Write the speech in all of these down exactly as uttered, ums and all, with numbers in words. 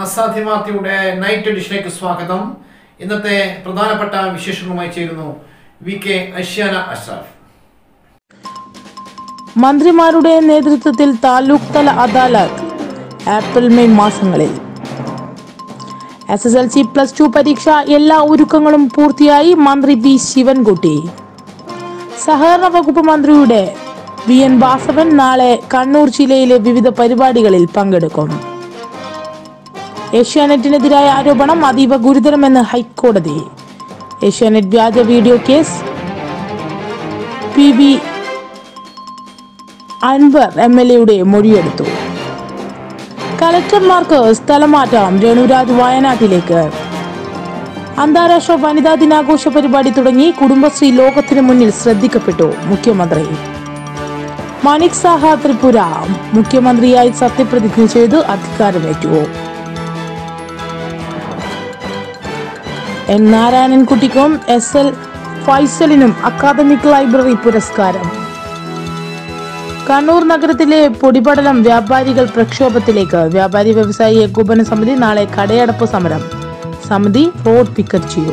അസാദി വാർത്തയുടെ നൈറ്റ് എഡിഷനിലേക്ക് സ്വാഗതം. ഇന്നത്തെ പ്രധാനപ്പെട്ട വിശേഷങ്ങളുമായി ചേരുന്നു വി കെ അഷ്യാന അഷ്റഫ്. മന്ത്രിമാരുടെ നേതൃത്വത്തിൽ താലൂക്ക് തല അദാലത്ത് ഏപ്രിൽ മെയ് മാസങ്ങളിൽ. S S L C plus two പരീക്ഷ എല്ലാ ഒരുക്കങ്ങളും പൂർത്തിയായി. മന്ത്രി വി ശിവൻകുട്ടി. സഹകരണ വകുപ്പ് മന്ത്രിയുടെ വി എൻ വാസവൻ നാളെ കണ്ണൂർ ജില്ലയിലെ വിവിധ പരിപാടികളിൽ പങ്കെടുക്കും. ഏഷ്യാനെറ്റിനെതിരായ ആരോപണം അതീവ ഗുരുതരമെന്ന് ഹൈക്കോടതി. ഏഷ്യാനെറ്റ് വ്യാജ video case P V Anvar M L എയുടെ മൊഴിയെടുത്തു. കലക്ടർമാർക്ക് സ്ഥലമാറ്റം. രേണുരാജ് വയനാട്ടിലേക്ക്. അന്താരാഷ്ട്ര വനിതാ ദിനാഘോഷ പരിപാടി തുടങ്ങി. കുടുംബശ്രീ ലോകത്തിന് മുന്നിൽ ശ്രദ്ധിക്കപ്പെട്ടു. മുഖ്യമന്ത്രി മാണിക് സാഹ ത്രിപുര മുഖ്യമന്ത്രിയായി സത്യപ്രതിജ്ഞ ചെയ്ത് അധികാരമേറ്റു. എൻ നാരായണൻകുട്ടിക്കും എസ് എൽ ഫൈസലിനും അക്കാദമിക് ലൈബ്രറി പുരസ്കാരം. കണ്ണൂർ നഗരത്തിലെ പൊടിപടലം വ്യാപാരികൾ പ്രക്ഷോഭത്തിലേക്ക്. വ്യാപാരി വ്യവസായി ഏകോപന സമിതി നാളെ കടയടപ സമരം. സമിതി റോഡ് പിക്കറ്റ് ചെയ്യും.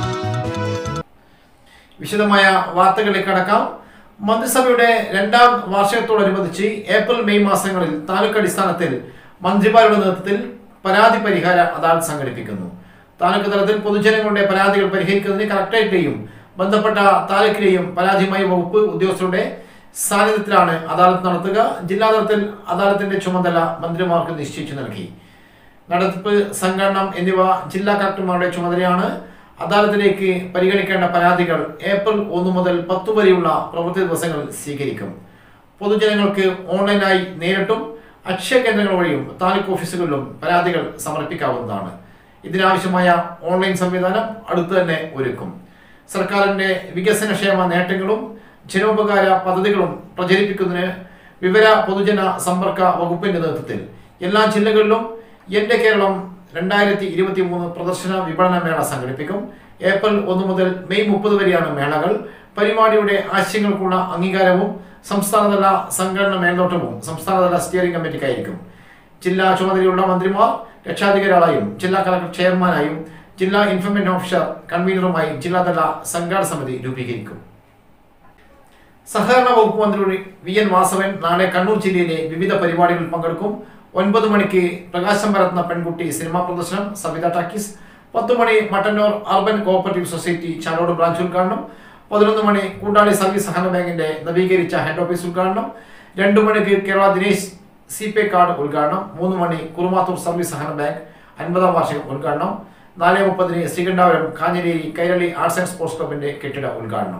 വിശദമായ വാർത്തകളിലേക്ക് കടക്കാം. മന്ത്രിസഭയുടെ രണ്ടാം വാർഷികത്തോടനുബന്ധിച്ച് ഏപ്രിൽ മെയ് മാസങ്ങളിൽ താലൂക്ക് അടിസ്ഥാനത്തിൽ മന്ത്രിമാരുടെ നേതൃത്വത്തിൽ പരാതി പരിഹാര അദാലത്ത് സംഘടിപ്പിക്കുന്നു. താലൂക്ക് തലത്തിൽ പൊതുജനങ്ങളുടെ പരാതികൾ പരിഹരിക്കുന്നതിന് കളക്ടറേറ്റിലെയും ബന്ധപ്പെട്ട താലൂക്കിലെയും പരാതിയുമായി വകുപ്പ് ഉദ്യോഗസ്ഥരുടെ സാന്നിധ്യത്തിലാണ് അദാലത്ത് നടത്തുക. ജില്ലാതലത്തിൽ അദാലത്തിന്റെ ചുമതല മന്ത്രിമാർക്ക് നിശ്ചയിച്ചു നൽകി. നടത്തിപ്പ്, സംഘടനം എന്നിവ ജില്ലാ കളക്ടർമാരുടെ ചുമതലയാണ്. അദാലത്തിലേക്ക് പരിഗണിക്കേണ്ട പരാതികൾ ഏപ്രിൽ ഒന്ന് മുതൽ പത്ത് വരെയുള്ള പ്രവൃത്തി ദിവസങ്ങളിൽ സ്വീകരിക്കും. പൊതുജനങ്ങൾക്ക് ഓൺലൈനായി നേരിട്ടും അക്ഷയ കേന്ദ്രങ്ങൾ വഴിയും താലൂക്ക് ഓഫീസുകളിലും പരാതികൾ സമർപ്പിക്കാവുന്നതാണ്. ഇതിനാവശ്യമായ ഓൺലൈൻ സംവിധാനം അടുത്തു തന്നെ ഒരുക്കും. സർക്കാരിന്റെ വികസനക്ഷേമ നേട്ടങ്ങളും ജനോപകാര പദ്ധതികളും പ്രചരിപ്പിക്കുന്നതിന് വിവര പൊതുജന സമ്പർക്ക വകുപ്പിന്റെ നേതൃത്വത്തിൽ എല്ലാ ജില്ലകളിലും എന്റെ കേരളം രണ്ടായിരത്തി ഇരുപത്തി മൂന്ന് പ്രദർശന വിപണന മേള സംഘടിപ്പിക്കും. ഏപ്രിൽ ഒന്ന് മുതൽ മെയ് മുപ്പത് വരെയാണ് മേളകൾ. പരിപാടിയുടെ ആശയങ്ങൾക്കുള്ള അംഗീകാരവും സംസ്ഥാനതല സംഘടന മേൽനോട്ടവും സംസ്ഥാനതല സ്റ്റിയറിംഗ് കമ്മിറ്റിക്കായിരിക്കും. ജില്ലാ ചുമതലയുള്ള മന്ത്രിമാർ രക്ഷാധികാരികളായും ജില്ലാ കളക്ടർ ചെയർമാനായും ജില്ലാ ഇൻഫർമേഷൻ ഓഫീസർ കൺവീനറുമായി ജില്ലാതല സംഘാടന സമിതി രൂപീകരിക്കും. സഹകരണ വകുപ്പ് മന്ത്രി വി എൻ വാസവൻ നാളെ കണ്ണൂർ ജില്ലയിലെ വിവിധ പരിപാടികളിൽ പങ്കെടുക്കും. ഒൻപത് മണിക്ക് പ്രകാശം പരത്തുന്ന പെൺകുട്ടി സിനിമാ പ്രദർശനം സവിത ടാക്കീസ്. പത്ത് മണി Mattannur urban cooperative society Chalode branch ഉദ്ഘാടനം. പതിനൊന്ന് മണി കൂട്ടാളി സർവീസ് സഹകരണ ബാങ്കിന്റെ നവീകരിച്ച ഹെഡ് ഓഫീസ് ഉദ്ഘാടനം. രണ്ടു മണിക്ക് Kerala Dinesh C pay card ഉദ്ഘാടനം. മൂന്ന് മണി കുറുമാത്തൂർ സർവീസ് സഹകരണ ബാങ്ക് അൻപതാം വാർഷികം ഉദ്ഘാടനം. നാല് മുപ്പതിന് Sreekandapuram Kanhileri Kairali arts and sports ക്ലബിന്റെ കെട്ടിട ഉദ്ഘാടനം.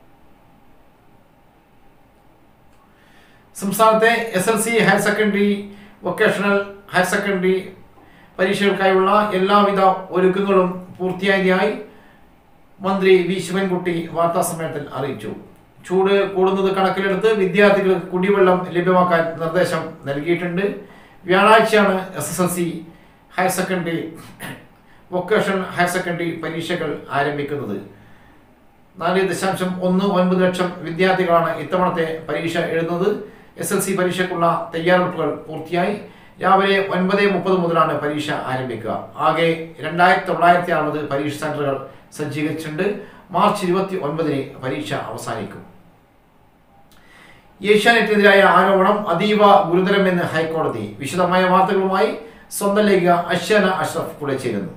സംസ്ഥാനത്തെ S L C higher secondary, vocational higher secondary പരീക്ഷകൾക്കായുള്ള എല്ലാവിധ ഒരുക്കങ്ങളും പൂർത്തിയായതായി മന്ത്രി വി ശിവൻകുട്ടി വാർത്താ സമ്മേളനത്തിൽ അറിയിച്ചു. ചൂട് കൂടുന്നത് കണക്കിലെടുത്ത് വിദ്യാർത്ഥികൾക്ക് കുടിവെള്ളം ലഭ്യമാക്കാൻ നിർദ്ദേശം നൽകിയിട്ടുണ്ട്. വ്യാഴാഴ്ചയാണ് S S L C higher secondary, vocational higher secondary പരീക്ഷകൾ ആരംഭിക്കുന്നത്. നാല് ദശാംശം ഒന്ന് ഒൻപത് ലക്ഷം വിദ്യാർത്ഥികളാണ് ഇത്തവണത്തെ പരീക്ഷ എഴുതുന്നത്. എസ് എൽ സി പരീക്ഷയ്ക്കുള്ള തയ്യാറെടുപ്പുകൾ പൂർത്തിയായി. രാവിലെ ഒൻപത് മുപ്പത് മുതലാണ് പരീക്ഷ ആരംഭിക്കുക. ആകെ രണ്ടായിരത്തി തൊള്ളായിരത്തി അറുപത് പരീക്ഷ സെന്ററുകൾ സജ്ജീകരിച്ചിട്ടുണ്ട്. മാർച്ച് ഇരുപത്തി ഒൻപതിന് പരീക്ഷ അവസാനിക്കും. ഏഷ്യാനെറ്റിനെതിരായ ആരോപണം അതീവ ഗുരുതരമെന്ന് ഹൈക്കോടതി. വിശദമായ വാർത്തകളുമായി സ്വന്തം ലേഖക അഷ്യാന അഷ്റഫ് കൂടെ ചേരുന്നു.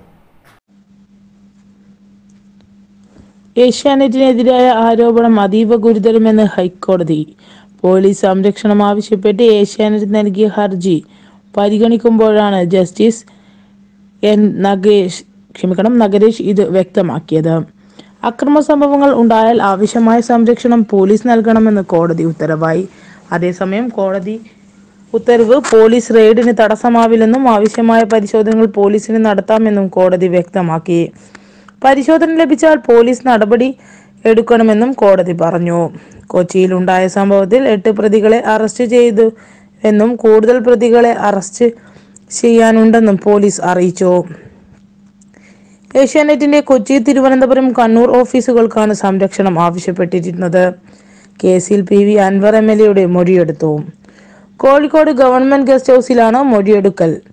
ഏഷ്യാനെറ്റിനെതിരായ ആരോപണം അതീവ ഗുരുതരമെന്ന് ഹൈക്കോടതി. പോലീസ് സംരക്ഷണം ആവശ്യപ്പെട്ട് ഏഷ്യാനെറ്റ് നൽകിയ ഹർജി പരിഗണിക്കുമ്പോഴാണ് ജസ്റ്റിസ് എൻ നഗേഷ് ക്ഷമിക്കണം നഗരേഷ് ഇത് വ്യക്തമാക്കിയത്. അക്രമ സംഭവങ്ങൾ ഉണ്ടായാൽ ആവശ്യമായ സംരക്ഷണം പോലീസ് നൽകണമെന്ന് കോടതി ഉത്തരവായി. അതേസമയം കോടതി ഉത്തരവ് പോലീസ് റെയ്ഡിന് തടസ്സമാവില്ലെന്നും ആവശ്യമായ പരിശോധനകൾ പോലീസിന് നടത്താമെന്നും കോടതി വ്യക്തമാക്കി. പരിശോധന ലഭിച്ചാൽ പോലീസ് നടപടി എടുക്കണമെന്നും കോടതി പറഞ്ഞു. കൊച്ചിയിൽ ഉണ്ടായ സംഭവത്തിൽ എട്ട് പ്രതികളെ അറസ്റ്റ് ചെയ്തു എന്നും കൂടുതൽ പ്രതികളെ അറസ്റ്റ് ചെയ്യാനുണ്ടെന്നും പോലീസ് അറിയിച്ചു. ഏഷ്യാനെറ്റിന്റെ കൊച്ചി, തിരുവനന്തപുരം, കണ്ണൂർ ഓഫീസുകൾക്കാണ് സംരക്ഷണം ആവശ്യപ്പെട്ടിരുന്നത്. കേസിൽ P V Anvar M L എയുടെ മൊഴിയെടുത്തു. കോഴിക്കോട് ഗവൺമെന്റ് ഗസ്റ്റ് ഹൌസിലാണ് മൊഴിയെടുക്കൽ.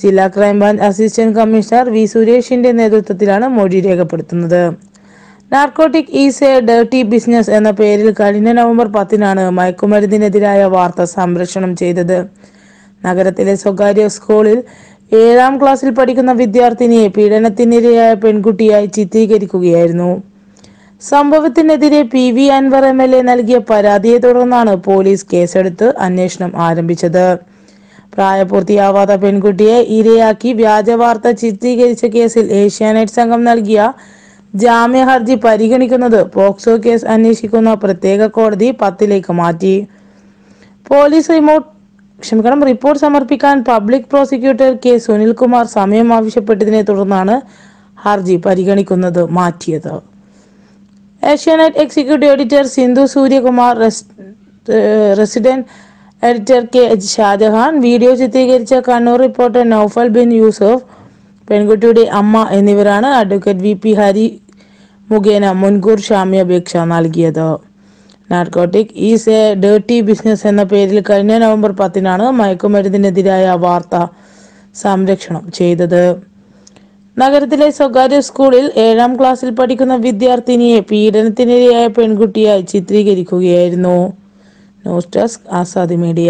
ജില്ലാ ക്രൈംബ്രാഞ്ച് അസിസ്റ്റന്റ് കമ്മീഷണർ വി സുരേഷിന്റെ നേതൃത്വത്തിലാണ് മൊഴി രേഖപ്പെടുത്തുന്നത്. Narcotic is a dirty business എന്ന പേരിൽ കഴിഞ്ഞ നവംബർ പത്തിനാണ് മയക്കുമരുന്നിനെതിരായ വാർത്ത സംപ്രേഷണം ചെയ്തത്. നഗരത്തിലെ സ്വകാര്യ സ്കൂളിൽ ഏഴാം ക്ലാസ്സിൽ പഠിക്കുന്ന വിദ്യാർത്ഥിനിയെ പീഡനത്തിനിരയായ പെൺകുട്ടിയായി ചിത്രീകരിക്കുകയായിരുന്നു. സംഭവത്തിനെതിരെ P V Anvar M L A നൽകിയ പരാതിയെ തുടർന്നാണ് പോലീസ് കേസെടുത്ത് അന്വേഷണം ആരംഭിച്ചത്. പ്രായപൂർത്തിയാവാത്ത പെൺകുട്ടിയെ ഇരയാക്കി വ്യാജവാർത്ത ചിത്രീകരിച്ച കേസിൽ ഏഷ്യാനെറ്റ് സംഘം നൽകിയ ജാമ്യ ഹർജി പരിഗണിക്കുന്നത് പോക്സോ കേസ് അന്വേഷിക്കുന്ന പ്രത്യേക കോടതി പത്തിലേക്ക് മാറ്റി. പോലീസ് റിമോട്ട് ക്ഷമിക്കണം റിപ്പോർട്ട് സമർപ്പിക്കാൻ പബ്ലിക് പ്രോസിക്യൂട്ടർ കെ സുനിൽകുമാർ സമയം ആവശ്യപ്പെട്ടതിനെ തുടർന്നാണ് ഹർജി പരിഗണിക്കുന്നത് മാറ്റിയത്. Asianet executive editor Sindhu Suryakumar, resident editor K Shajahan, video ചിത്രീകരിച്ച കണ്ണൂർ റിപ്പോർട്ടർ നൌഫൽ ബിൻ യൂസഫ്, പെൺകുട്ടിയുടെ അമ്മ എന്നിവരാണ് അഡ്വക്കേറ്റ് വി പി ഹരി മുഖേന മുൻകൂർ ജാമ്യാപേക്ഷ നൽകിയത്. Narcotic is a dirty business എന്ന പേരിൽ കഴിഞ്ഞ നവംബർ പത്തിനാണ് മയക്കുമരുന്നിനെതിരായ വാർത്ത സംപ്രേഷണം ചെയ്തത്. നഗരത്തിലെ സ്വകാര്യ സ്കൂളിൽ ഏഴാം ക്ലാസ്സിൽ പഠിക്കുന്ന വിദ്യാർത്ഥിനിയെ പീഡനത്തിനിരയായ പെൺകുട്ടിയായി ചിത്രീകരിക്കുകയായിരുന്നു. News desk Azadi media.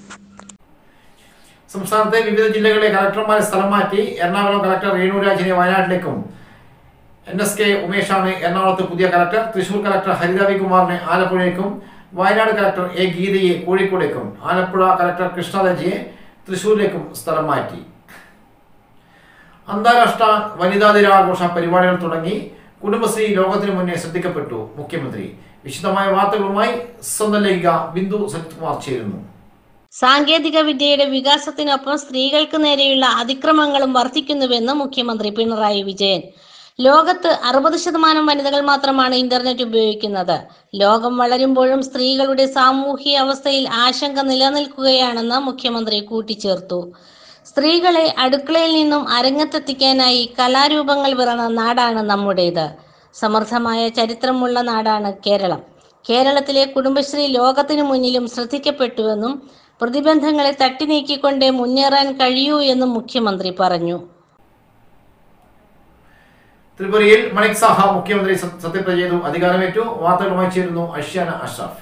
സംസ്ഥാനത്തെ വിവിധ ജില്ലകളിലെ കളക്ടർമാരെ സ്ഥലം മാറ്റി. എറണാകുളം കളക്ടർ രേണു രാജിനെ വയനാട്ടിലേക്കും, എൻ എസ് കെ ഉമേഷാണ് എറണാകുളത്ത് പുതിയ collector. Thrissur collector Haritha V കുമാറിനെ ആലപ്പുഴയ്ക്കും, വയനാട് കളക്ടർ എ ഗീതയെ കോഴിക്കോടേക്കും, ആലപ്പുഴ കളക്ടർ കൃഷ്ണദജിയെ തൃശൂരിലേക്കും സ്ഥലം മാറ്റി. അന്താരാഷ്ട്ര വനിതാ ദിനാഘോഷ പരിപാടികൾ തുടങ്ങി. കുടുംബശ്രീ ലോകത്തിനു മുന്നേ ശ്രദ്ധിക്കപ്പെട്ടു. മുഖ്യമന്ത്രി. വിശദമായ വാർത്തകളുമായി സ്വന്തം ലേഖിക ബിന്ദു സജിത്കുമാർ ചേരുന്നു. സാങ്കേതിക വിദ്യയുടെ വികാസത്തിനൊപ്പം സ്ത്രീകൾക്ക് നേരെയുള്ള അതിക്രമങ്ങളും വർദ്ധിക്കുന്നുവെന്ന് മുഖ്യമന്ത്രി പിണറായി വിജയൻ. ലോകത്ത് അറുപത് ശതമാനം വനിതകൾ മാത്രമാണ് ഇന്റർനെറ്റ് ഉപയോഗിക്കുന്നത്. ലോകം വളരുമ്പോഴും സ്ത്രീകളുടെ സാമൂഹിക അവസ്ഥയിൽ ആശങ്ക നിലനിൽക്കുകയാണെന്ന് മുഖ്യമന്ത്രി കൂട്ടിച്ചേർത്തു. സ്ത്രീകളെ അടുക്കളയിൽ നിന്നും അരങ്ങത്തെത്തിക്കാനായി കലാരൂപങ്ങൾ പിറന്ന നാടാണ് നമ്മുടേത്. സമൃദ്ധമായ ചരിത്രമുള്ള നാടാണ് കേരളം. കേരളത്തിലെ കുടുംബശ്രീ ലോകത്തിനു മുന്നിലും ശ്രദ്ധിക്കപ്പെട്ടുവെന്നും പ്രതിബന്ധങ്ങളെ തട്ടിനീക്കിക്കൊണ്ടേ മുന്നേറാൻ കഴിയൂ എന്നും മുഖ്യമന്ത്രി പറഞ്ഞു. ത്രിപുരയിൽ മണിക് സാഹ മുഖ്യമന്ത്രി സത്യപ്രതിജ്ഞ ചെയ്തു, അധികാരമേറ്റു. വാർത്തകളുമായി ചേരുന്നു അഷ്യാന അഷ്റഫ്.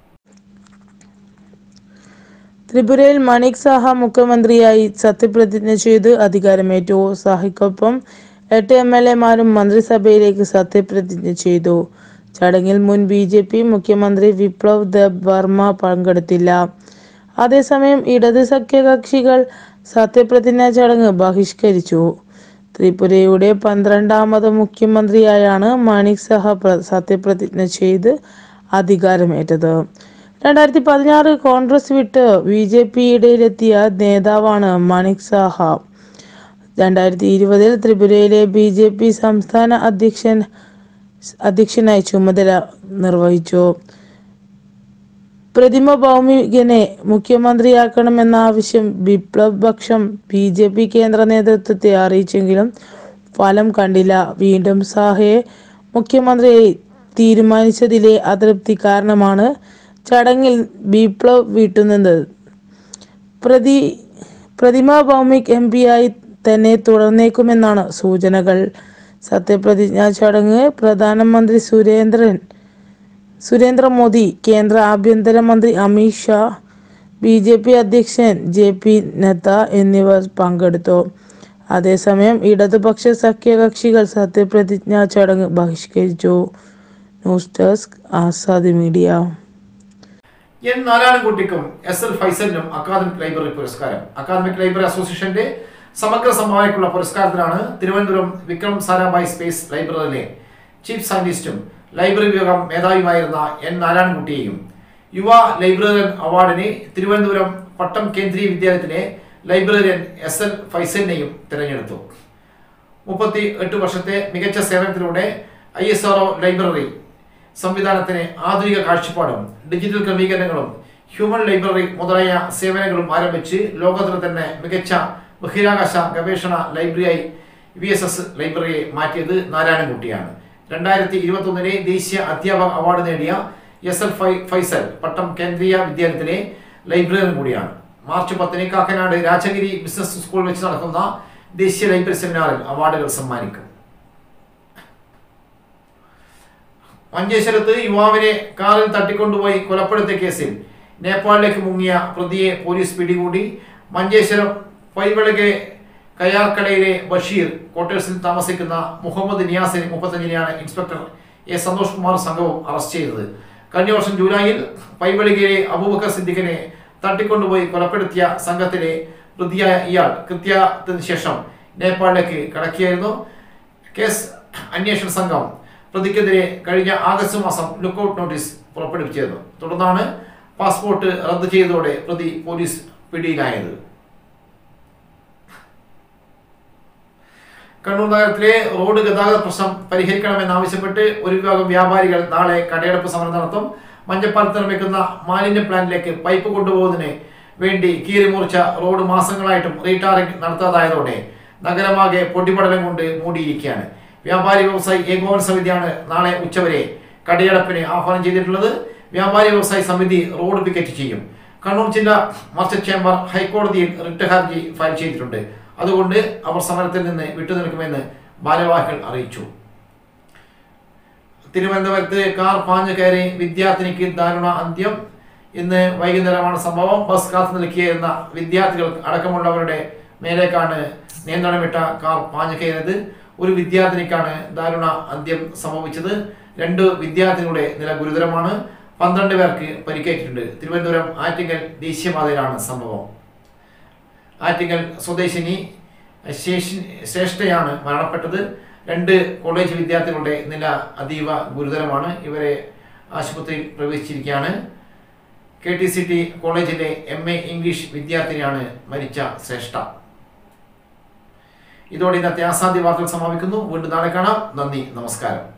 ത്രിപുരയിൽ മണിക് സാഹ മുഖ്യമന്ത്രിയായി സത്യപ്രതിജ്ഞ ചെയ്ത് അധികാരമേറ്റു. സാഹയ്ക്കൊപ്പം എട്ട് എം എൽ എമാരും മന്ത്രിസഭയിലേക്ക് സത്യപ്രതിജ്ഞ ചെയ്തു. ചടങ്ങിൽ മുൻ ബി ജെ പി മുഖ്യമന്ത്രി വിപ്ലവ് ദേബ് വർമ്മ പങ്കെടുത്തില്ല. അതേസമയം ഇടത് സഖ്യകക്ഷികൾ സത്യപ്രതിജ്ഞാ ചടങ്ങ് ബഹിഷ്കരിച്ചു. ത്രിപുരയുടെ പന്ത്രണ്ടാമത് മുഖ്യമന്ത്രിയായാണ് മണിക് സാഹ സത്യപ്രതിജ്ഞ ചെയ്ത് അധികാരമേറ്റത്. രണ്ടായിരത്തി പതിനാറ് കോൺഗ്രസ് വിട്ട് ബി ജെ പിയിലെത്തിയ നേതാവാണ് മണിക് സാഹ. രണ്ടായിരത്തി ഇരുപതിൽ ത്രിപുരയിലെ ബി ജെ പി സംസ്ഥാന അധ്യക്ഷൻ അധ്യക്ഷനായി ചുമതല നിർവഹിച്ചു. പ്രതിമ ഭൗമികനെ മുഖ്യമന്ത്രിയാക്കണമെന്ന ആവശ്യം ബിപ്ലബ് പക്ഷം ബി ജെ പി കേന്ദ്ര നേതൃത്വത്തെ അറിയിച്ചെങ്കിലും ഫലം കണ്ടില്ല. വീണ്ടും സാഹയെ മുഖ്യമന്ത്രിയായി തീരുമാനിച്ചതിലെ അതൃപ്തി കാരണമാണ് ചടങ്ങിൽ ബിപ്ലബ് വിട്ടുനിന്നത്. പ്രതി പ്രതിമ ഭൗമിക് എം പിയായി തന്നെ തുടർന്നേക്കുമെന്നാണ് സൂചനകൾ. സത്യപ്രതിജ്ഞാ ചടങ്ങ് പ്രധാനമന്ത്രി സുരേന്ദ്രൻ സുരേന്ദ്ര മോദി, കേന്ദ്ര ആഭ്യന്തരമന്ത്രി Amit Shah, B J P അധ്യക്ഷൻ ജെ പി നദ്ദ എന്നിവർ പങ്കെടുത്തു. അതേസമയം ഇടതുപക്ഷ സഖ്യകക്ഷികൾ സത്യപ്രതിജ്ഞാ ചടങ്ങ് ബഹിഷ്കരിച്ചു. News desk Azadi media. N നാരായണൻകുട്ടിക്കും എസ് എൽ ഫൈസലിനും അക്കാദമിക് ലൈബ്രറി പുരസ്കാരം. അക്കാദമിക് ലൈബ്രറി അസോസിയേഷന്റെ സമഗ്ര സംഭാവനയ്ക്കുള്ള പുരസ്കാരത്തിനാണ് തിരുവനന്തപുരം വിക്രം സാരാഭായ് സ്പേസ് ലൈബ്രറിയിലെ ചീഫ് സയന്റിസ്റ്റും ലൈബ്രറി വിഭാഗം മേധാവിയുമായിരുന്ന എൻ നാരായണൻകുട്ടിയെയും യുവ ലൈബ്രറിയൻ അവാർഡിന് തിരുവനന്തപുരം പട്ടം കേന്ദ്രീയ വിദ്യാലയത്തിലെ ലൈബ്രറിയൻ എസ് എൽ ഫൈസലിനെയും തിരഞ്ഞെടുത്തു. മുപ്പത്തി എട്ട് വർഷത്തെ മികച്ച സേവനത്തിലൂടെ I S R O library സംവിധാനത്തിന് ആധുനിക കാഴ്ചപ്പാടും ഡിജിറ്റൽ ക്രമീകരണങ്ങളും ഹ്യൂമൻ ലൈബ്രറി മുതലായ സേവനങ്ങളും ആരംഭിച്ച് ലോകത്തിൽ തന്നെ മികച്ച ബഹിരാകാശ ഗവേഷണ ലൈബ്രറിയായി വി എസ് എസ് ലൈബ്രറിയെ മാറ്റിയത് നാരായണൻകുട്ടിയാണ്. രണ്ടായിരത്തി ഇരുപത്തി ഒന്നിലെ ദേശീയ അധ്യാപക അവാർഡ് നേടിയ എസ് എൽ ഫൈസൽ പട്ടം കേന്ദ്രീയ വിദ്യാലയത്തിലെ ലൈബ്രറിയൻ കൂടിയാണ്. മാർച്ച് പത്തിന് കാക്കനാട് രാജഗിരി ബിസിനസ് സ്കൂളിൽ വെച്ച് നടക്കുന്ന ദേശീയ ലൈബ്രറി സെമിനാറിൽ അവാർഡുകൾ സമ്മാനിക്കും. മഞ്ചേശ്വരത്ത് യുവാവിനെ കാറിൽ തട്ടിക്കൊണ്ടുപോയി കൊലപ്പെടുത്തിയ കേസിൽ നേപ്പാളിലേക്ക് മുങ്ങിയ പ്രതിയെ പോലീസ് പിടികൂടി. മഞ്ചേശ്വരം പൈവളകെ കയാർക്കടയിലെ ബഷീർ ക്വാർട്ടേഴ്സിൽ താമസിക്കുന്ന മുഹമ്മദ് നിയാസിന് മുപ്പത്തഞ്ചിനെയാണ് ഇൻസ്പെക്ടർ എ സന്തോഷ് കുമാർ സംഘവും അറസ്റ്റ് ചെയ്തത്. കഴിഞ്ഞ വർഷം ജൂലൈയിൽ പൈവളികയിലെ അബൂബക്കർ സിദ്ദിഖിനെ തട്ടിക്കൊണ്ടുപോയി കൊലപ്പെടുത്തിയ സംഘത്തിലെ പ്രതിയായ ഇയാൾ കൃത്യത്തിന് ശേഷം നേപ്പാളിലേക്ക് കടക്കുകയായിരുന്നു. കേസ് അന്വേഷണ സംഘം പ്രതിക്കെതിരെ കഴിഞ്ഞ ആഗസ്റ്റ് മാസം ലുക്കൌട്ട് നോട്ടീസ് പുറപ്പെടുവിച്ചിരുന്നു. തുടർന്നാണ് പാസ്പോർട്ട് റദ്ദ് ചെയ്തതോടെ പ്രതി പോലീസ് പിടിയിലായത്. കണ്ണൂർ നഗരത്തിലെ റോഡ് ഗതാഗത പ്രശ്നം പരിഹരിക്കണമെന്നാവശ്യപ്പെട്ട് ഒരു വിഭാഗം വ്യാപാരികൾ നാളെ കടയടപ്പ് സമരം നടത്തും. മഞ്ഞപ്പാലത്ത് നിർമ്മിക്കുന്ന മാലിന്യ പ്ലാന്റിലേക്ക് പൈപ്പ് കൊണ്ടുപോകുന്നതിന് വേണ്ടി കീറിമുറിച്ച റോഡ് മാസങ്ങളായിട്ടും റീടാറിംഗ് നടത്താതായതോടെ നഗരമാകെ പൊടിപടലം കൊണ്ട് മൂടിയിരിക്കുകയാണ്. വ്യാപാരി വ്യവസായി ഏകോപന സമിതിയാണ് നാളെ ഉച്ചവരെ കടയടപ്പിന് ആഹ്വാനം ചെയ്തിട്ടുള്ളത്. വ്യാപാരി വ്യവസായി സമിതി റോഡ് പിക്കറ്റ് ചെയ്യും. കണ്ണൂർ ജില്ലാ മർച്ചന്റ് ചേംബർ ഹൈക്കോടതിയിൽ റിട്ട് ഹർജി ഫയൽ ചെയ്തിട്ടുണ്ട്. അതുകൊണ്ട് അവർ സമരത്തിൽ നിന്ന് വിട്ടുനിൽക്കുമെന്ന് ഭാരവാഹികൾ അറിയിച്ചു. തിരുവനന്തപുരത്ത് കാർ പാഞ്ഞു കയറി വിദ്യാർത്ഥിനിക്ക് ദാരുണ അന്ത്യം. ഇന്ന് വൈകുന്നേരമാണ് സംഭവം. ബസ് കാത്തു നിൽക്കുകയായിരുന്ന വിദ്യാർത്ഥികൾ അടക്കമുള്ളവരുടെ മേലേക്കാണ് നിയന്ത്രണമിട്ട കാർ പാഞ്ഞു കയറിയത്. ഒരു വിദ്യാർത്ഥിനിക്കാണ് ദാരുണ അന്ത്യം സംഭവിച്ചത്. രണ്ട് വിദ്യാർത്ഥികളുടെ നില ഗുരുതരമാണ്. പന്ത്രണ്ട് പേർക്ക് പരിക്കേറ്റിട്ടുണ്ട്. തിരുവനന്തപുരം ആറ്റിങ്ങൽ ദേശീയപാതയിലാണ് സംഭവം. ആറ്റിങ്ങൽ സ്വദേശിനി ശ്രേഷ്ഠയാണ് മരണപ്പെട്ടത്. രണ്ട് കോളേജ് വിദ്യാർത്ഥികളുടെ നില അതീവ ഗുരുതരമാണ്. ഇവരെ ആശുപത്രിയിൽ പ്രവേശിച്ചിരിക്കുകയാണ്. കെ ടി സി ടി കോളേജിലെ എം എ ഇംഗ്ലീഷ് വിദ്യാർത്ഥിനിയാണ് മരിച്ച ശ്രേഷ്ഠ. ഇതോടെ ഇന്നത്തെ ആസാദി വാർത്തകൾ സമാപിക്കുന്നു. വീണ്ടും നാളെ കാണാം. നന്ദി, നമസ്കാരം.